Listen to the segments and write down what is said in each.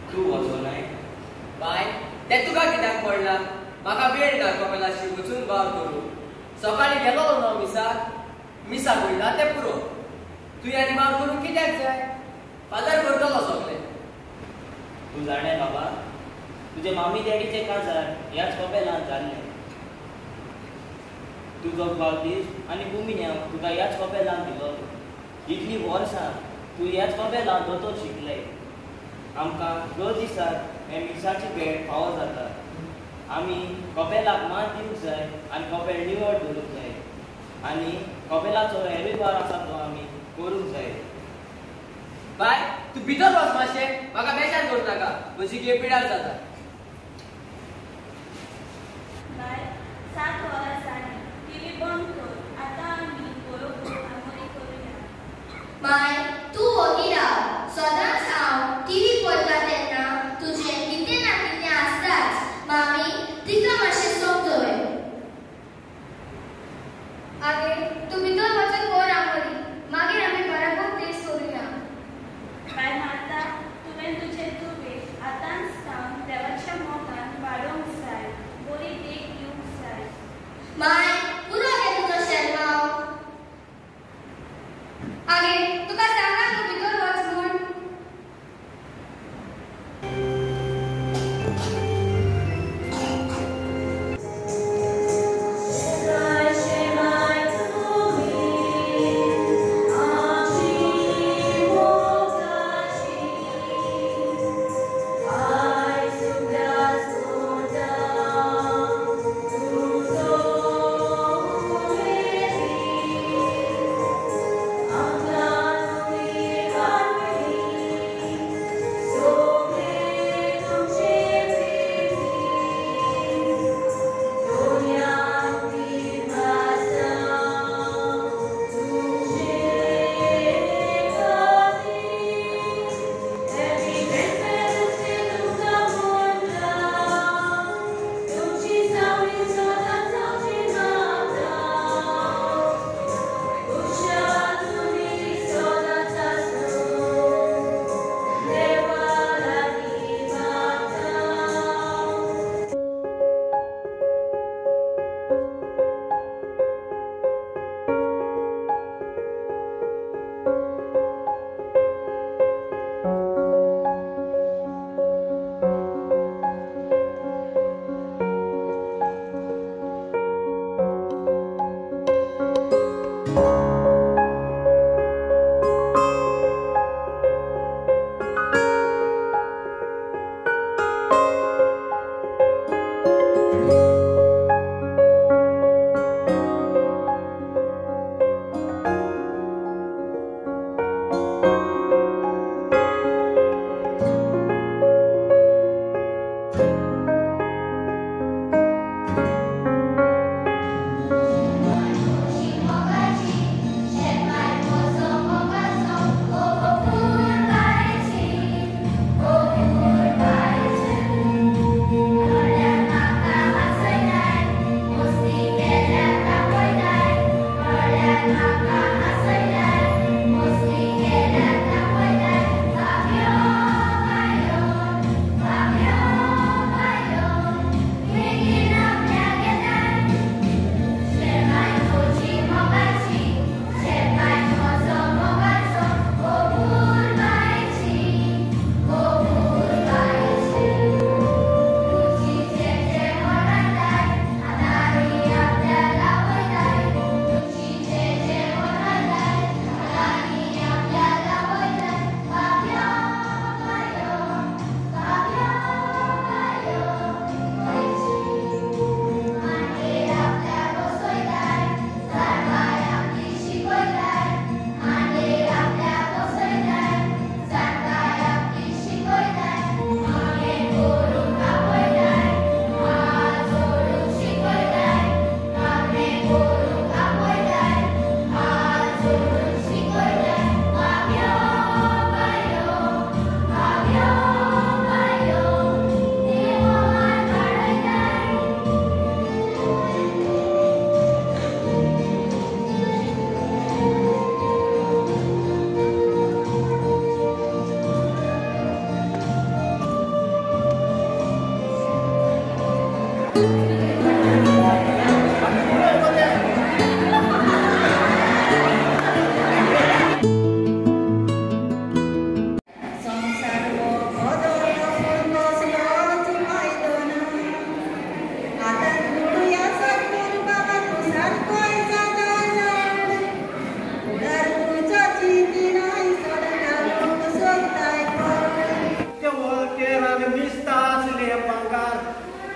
तू वचोनाय bye ते तुका कित्याक पडला म्हाका वेळ ना कपेलाशी वचून बार करू सकाळी गेलो न्हू मिसाक वयता ते पुरो तुवें आनी बार करूंक कित्याक जाय फादर करतलो सगळें तू जाणे बाबा तुझे मामी डॅडीचे काजार ह्याच कपेलांत जाल्ले तुजो बावतीस आनी कुमिन्या तुका ह्याच कपेलांत दिलो इतली वर्सां तू ह्याच कपेलांत दोतोर शिकले आमकां दर दिसाक हे मिसाची भेट फावो जाता आमी कपेलाक मान दिवंक जाय आनी कपेल निवड दवरूंक जाय आनी कपेलाचो हेरूय वार आसा तो आमी करूंक जाय बाय तू भितर वच मातशें म्हाका बेजार करूं नाका म्हजी गेम पिड्यार जाता बाय 7 वरां जालीं टीव्ही बंद कर आतां आमी बरोबर आंघोळी करुया माय तू ओगी राव सदांच हांव टीव्ही पळयता तेन्ना तुजें कितें ना कितें आसताच मामी तिका मातशें समजय आगे तू भितर वचून कर आंघोळी मागीर आमी बराबर टेस्ट करुया बाय माता तुवें तुजें तुवें आतांच सावन देवाच्या मोगान वाडोवंक जाय बरी देख दिवंक जाय माय पुरो गे तुजो शेलमाव आगे तुका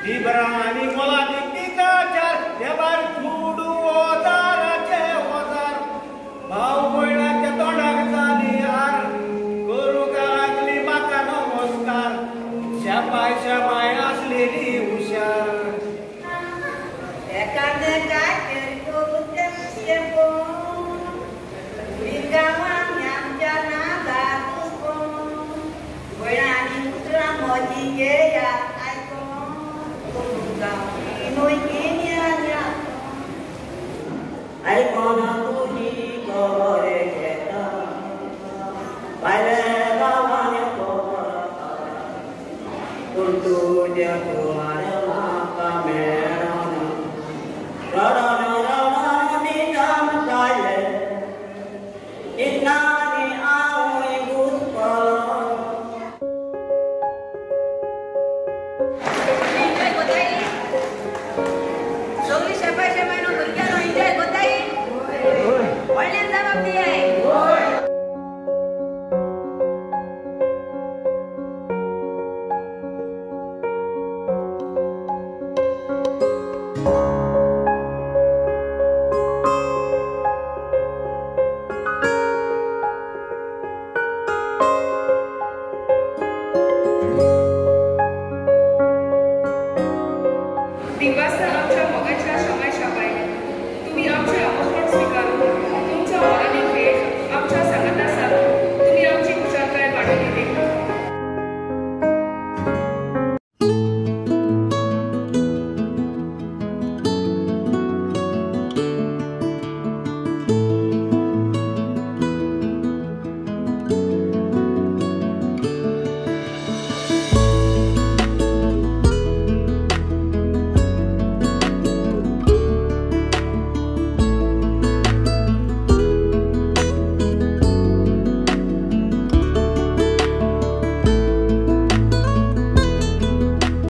Diberani moladik dikajar, debar judu ozaराचे ओजार. भाव कोयनाच्या तोंडाक जालियार, करू का लागली म्हाका नमस्कार. शापाय शापाय असलेली हुशार. एखादे काय करतो ते कोण, गावांनी आमच्या नादात कोण, वळानी उतरा मोजी घेयात आयकोना तुजी खबर घेता, भायल्या गांवांनी खबर, पूण तुज्या